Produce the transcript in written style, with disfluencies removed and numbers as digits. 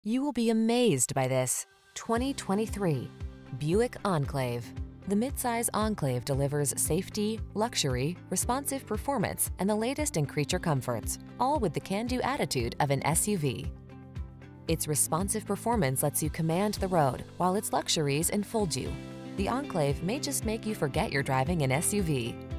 You will be amazed by this 2023 Buick Enclave. The midsize Enclave delivers safety, luxury, responsive performance, and the latest in creature comforts, all with the can-do attitude of an SUV. Its responsive performance lets you command the road, while its luxuries enfold you. The Enclave may just make you forget you're driving an SUV.